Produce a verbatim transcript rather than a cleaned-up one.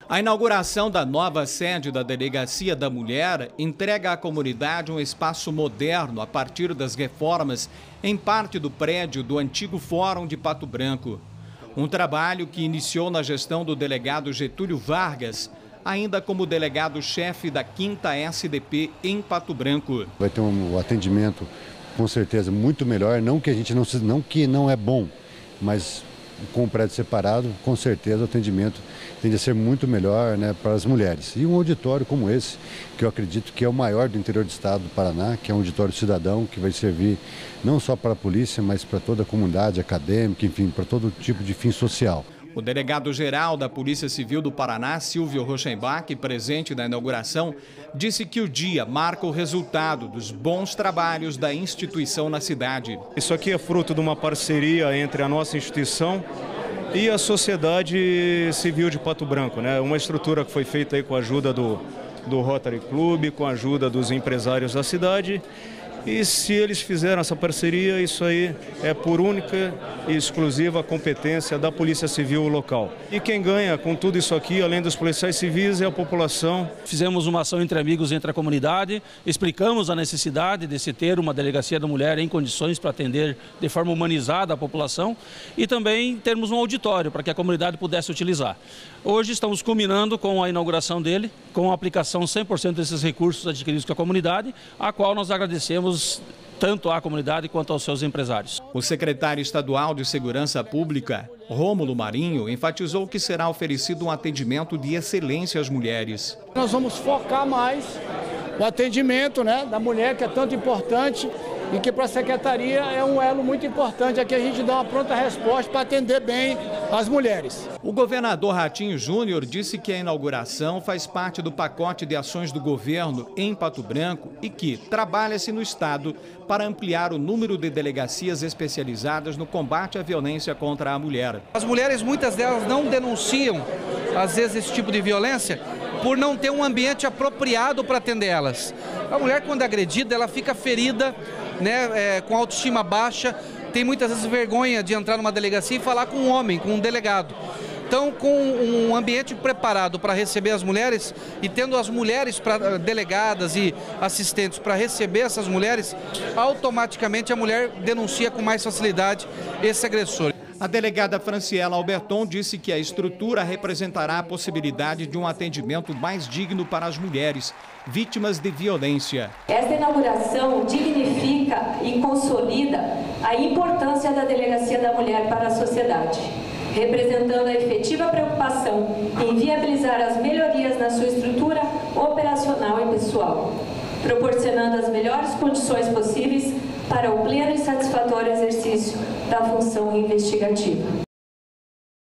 A inauguração da nova sede da Delegacia da Mulher entrega à comunidade um espaço moderno a partir das reformas em parte do prédio do antigo Fórum de Pato Branco. Um trabalho que iniciou na gestão do delegado Getúlio Vargas, ainda como delegado-chefe da quinta S D P em Pato Branco. Vai ter um atendimento com certeza muito melhor, não que a gente não, não que não é bom, mas com o prédio separado, com certeza o atendimento tende a ser muito melhor, né, para as mulheres. E um auditório como esse, que eu acredito que é o maior do interior do estado do Paraná, que é um auditório cidadão, que vai servir não só para a polícia, mas para toda a comunidade acadêmica, enfim, para todo tipo de fim social. O delegado-geral da Polícia Civil do Paraná, Silvio Rochenbach, presente na inauguração, disse que o dia marca o resultado dos bons trabalhos da instituição na cidade. Isso aqui é fruto de uma parceria entre a nossa instituição e a sociedade civil de Pato Branco, né? Uma estrutura que foi feita aí com a ajuda do, do Rotary Club, com a ajuda dos empresários da cidade. E se eles fizeram essa parceria, isso aí é por única e exclusiva competência da Polícia Civil local. E quem ganha com tudo isso aqui, além dos policiais civis, é a população. Fizemos uma ação entre amigos, entre a comunidade, explicamos a necessidade de se ter uma delegacia da mulher em condições para atender de forma humanizada a população e também termos um auditório para que a comunidade pudesse utilizar. Hoje estamos culminando com a inauguração dele, com a aplicação cem por cento desses recursos adquiridos com a comunidade, a qual nós agradecemos tanto à comunidade quanto aos seus empresários. O secretário estadual de Segurança Pública, Rômulo Marinho, enfatizou que será oferecido um atendimento de excelência às mulheres. Nós vamos focar mais o atendimento, né, da mulher, que é tanto importante e que para a secretaria é um elo muito importante, aqui a gente dá uma pronta resposta para atender bem as mulheres. O governador Ratinho Júnior disse que a inauguração faz parte do pacote de ações do governo em Pato Branco e que trabalha-se no estado para ampliar o número de delegacias especializadas no combate à violência contra a mulher. As mulheres, muitas delas não denunciam, às vezes, esse tipo de violência por não ter um ambiente apropriado para atender elas. A mulher, quando é agredida, ela fica ferida, né, é, com autoestima baixa, tem muitas vezes vergonha de entrar numa delegacia e falar com um homem, com um delegado. Então, com um ambiente preparado para receber as mulheres e tendo as mulheres pra, delegadas e assistentes para receber essas mulheres, automaticamente a mulher denuncia com mais facilidade esse agressor. A delegada Franciela Alberton disse que a estrutura representará a possibilidade de um atendimento mais digno para as mulheres vítimas de violência. Esta inauguração dignifica e consolida a importância da Delegacia da Mulher para a sociedade, representando a efetiva preocupação em viabilizar as melhorias na sua estrutura operacional e pessoal, proporcionando as melhores condições possíveis para o pleno e satisfatório exercício da função investigativa.